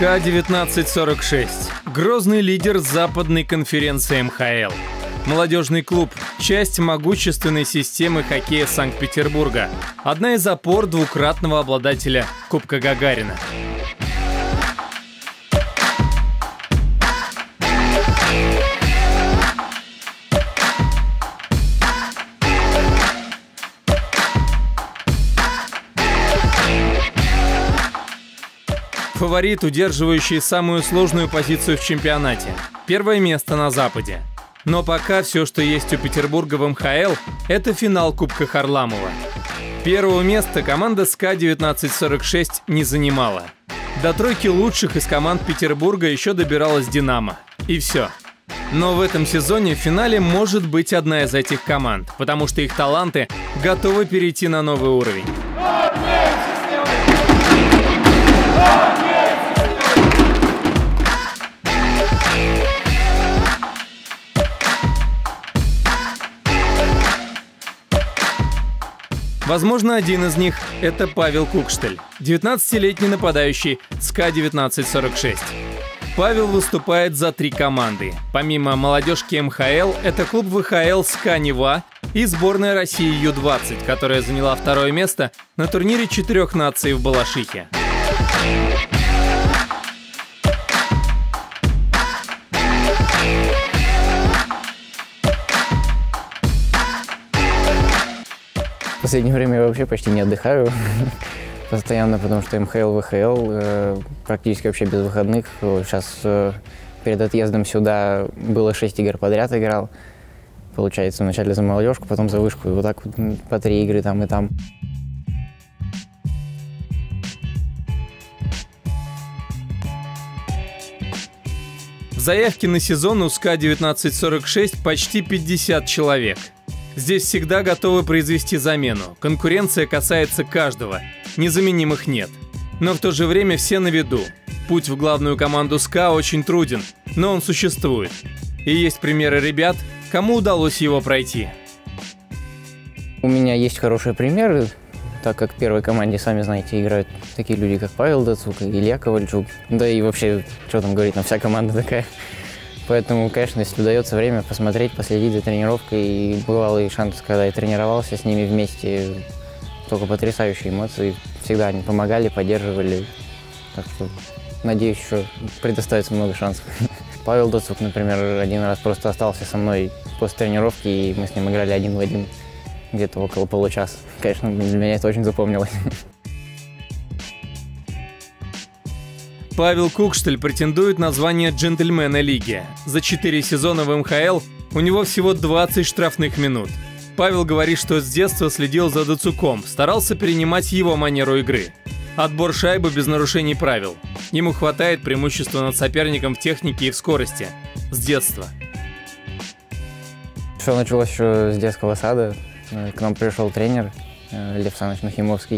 СКА 1946. Грозный лидер западной конференции МХЛ. Молодежный клуб – часть могущественной системы хоккея Санкт-Петербурга. Одна из опор двукратного обладателя Кубка Гагарина. Фаворит, удерживающий самую сложную позицию в чемпионате. Первое место на Западе. Но пока все, что есть у Петербурга в МХЛ, это финал Кубка Харламова. Первого места команда СКА 1946 не занимала. До тройки лучших из команд Петербурга еще добиралась «Динамо». И все. Но в этом сезоне в финале может быть одна из этих команд, потому что их таланты готовы перейти на новый уровень. Возможно, один из них – это Павел Кукштель, 19-летний нападающий СКА 1946. Павел выступает за 3 команды. Помимо молодежки МХЛ, это клуб ВХЛ СКА Нева и сборная России Ю-20, которая заняла 2-е место на турнире 4 наций в Балашихе. В последнее время я вообще почти не отдыхаю постоянно, потому что МХЛ, ВХЛ практически вообще без выходных. Сейчас перед отъездом сюда было 6 игр подряд играл. Получается, вначале за молодежку, потом за вышку. И вот так вот по 3 игры там и там. В заявке на сезон у СКА 1946 почти 50 человек. Здесь всегда готовы произвести замену. Конкуренция касается каждого. Незаменимых нет. Но в то же время все на виду. Путь в главную команду СКА очень труден, но он существует. И есть примеры ребят, кому удалось его пройти. У меня есть хорошие примеры, так как в первой команде, сами знаете, играют такие люди, как Павел Дацук, Илья Ковальчук. Да и вообще, что там говорить, вся команда такая. Поэтому, конечно, если удается время посмотреть, последить за тренировкой, и бывалый шанс, когда я тренировался с ними вместе, только потрясающие эмоции. Всегда они помогали, поддерживали. Так что, надеюсь, еще предоставится много шансов. Павел Доцук, например, один раз просто остался со мной после тренировки, и мы с ним играли 1 в 1, где-то около получаса. Конечно, для меня это очень запомнилось. Павел Кукштель претендует на звание джентльмена лиги. За 4 сезона в МХЛ у него всего 20 штрафных минут. Павел говорит, что с детства следил за Дацуком, старался перенимать его манеру игры. Отбор шайбы без нарушений правил. Ему хватает преимущества над соперником в технике и в скорости. С детства. Все началось еще с детского сада. К нам пришел тренер Лев Саныч Нахимовский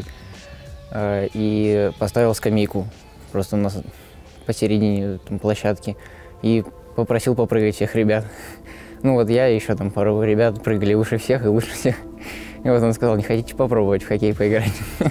и поставил скамейку просто посередине площадки и попросил попрыгать всех ребят. Ну вот я и еще там пару ребят прыгали выше всех и лучше всех. И вот он сказал: не хотите попробовать в хоккей поиграть?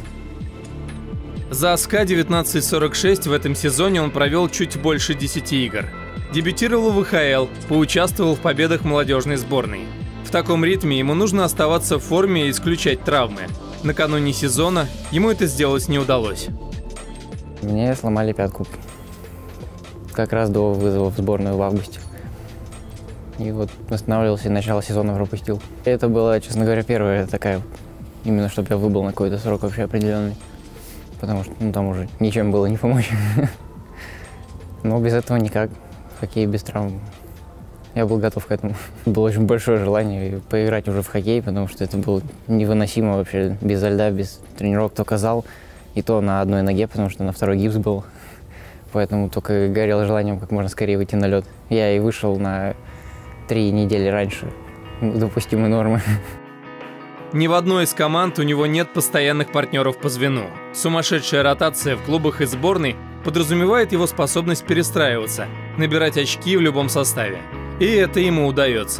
За СКА 1946 в этом сезоне он провел чуть больше 10 игр. Дебютировал в ВХЛ, поучаствовал в победах молодежной сборной. В таком ритме ему нужно оставаться в форме и исключать травмы. Накануне сезона ему это сделать не удалось. Мне сломали пятку. Как раз до вызова в сборную в августе. И вот восстанавливался и начало сезона пропустил. Это была, честно говоря, первая такая, именно чтобы я выбыл на какой-то срок вообще определенный. Потому что там уже ничем было не помочь. Но без этого никак. Хоккей без травм. Я был готов к этому. Было очень большое желание поиграть уже в хоккей, потому что это было невыносимо вообще. Без льда, без тренировок, только зал. И то на одной ноге, потому что на 2-й гипс был. Поэтому только горел желанием как можно скорее выйти на лед. Я и вышел на 3 недели раньше допустимой нормы. Ни в одной из команд у него нет постоянных партнеров по звену. Сумасшедшая ротация в клубах и сборной подразумевает его способность перестраиваться, набирать очки в любом составе. И это ему удается.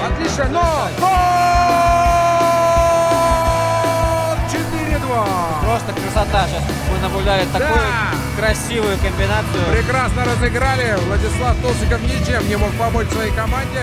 Отлично, но... 4-2! просто красота. Сейчас мы наблюдали такую красивую комбинацию. Прекрасно разыграли. Владислав Толстиков ничем не мог помочь своей команде.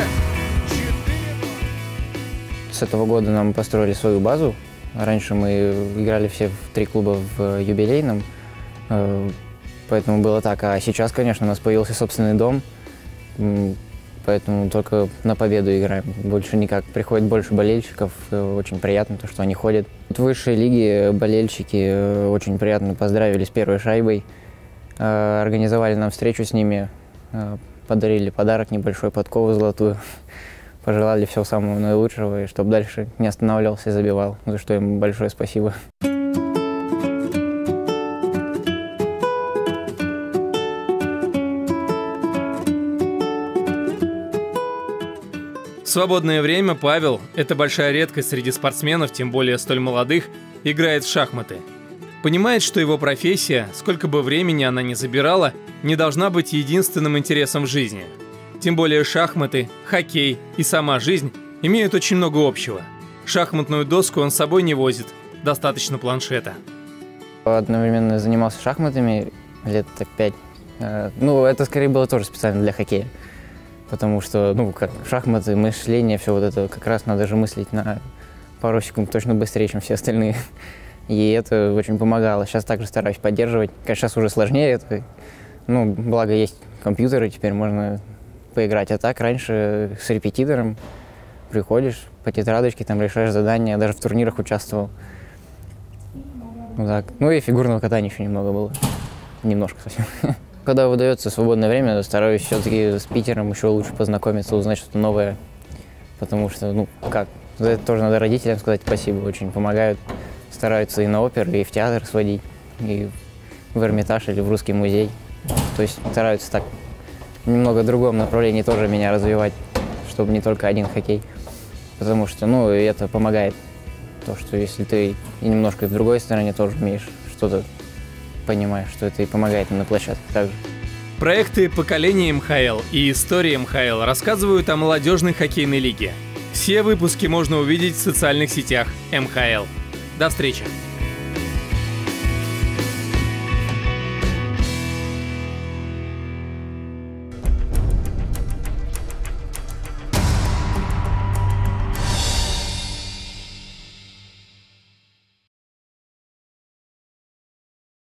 С этого года нам построили свою базу. Раньше мы играли все в 3 клуба в юбилейном, поэтому было так. А сейчас, конечно, у нас появился собственный дом, поэтому только на победу играем. Больше никак. Приходит больше болельщиков, очень приятно, то, что они ходят. В высшей лиге болельщики очень приятно поздравили с первой шайбой, организовали нам встречу с ними, подарили подарок небольшой, подкову золотую. Пожелали всего самого наилучшего, и чтобы дальше не останавливался и забивал, за что им большое спасибо. В свободное время Павел, это большая редкость среди спортсменов, тем более столь молодых, играет в шахматы. Понимает, что его профессия, сколько бы времени она ни забирала, не должна быть единственным интересом в жизни. Тем более шахматы, хоккей и сама жизнь имеют очень много общего. Шахматную доску он с собой не возит, достаточно планшета. Одновременно занимался шахматами лет так 5. Ну, это скорее было тоже специально для хоккея. Потому что, ну, как шахматы, мышление, все вот это как раз надо же мыслить на пару секунд точно быстрее, чем все остальные. И это очень помогало. Сейчас также стараюсь поддерживать. Конечно, сейчас уже сложнее это. Ну, благо есть компьютеры, теперь можно поиграть. А так раньше с репетитором приходишь по тетрадочке, там решаешь задания, даже в турнирах участвовал. Вот так. Ну и фигурного катания еще немного было. Немножко совсем. Когда выдается свободное время, стараюсь все-таки с Питером еще лучше познакомиться, узнать что-то новое. Потому что, ну, как, за это тоже надо родителям сказать спасибо, очень помогают. Стараются и на оперу, и в театр сводить, и в Эрмитаж или в Русский музей. То есть стараются так немного в другом направлении тоже меня развивать, чтобы не только один хоккей. Потому что, ну, это помогает. То, что если ты и немножко в другой стороне тоже умеешь что-то, понимаешь, что это и помогает на площадке также. Проекты «Поколение МХЛ» и «История МХЛ» рассказывают о молодежной хоккейной лиге. Все выпуски можно увидеть в социальных сетях МХЛ. До встречи!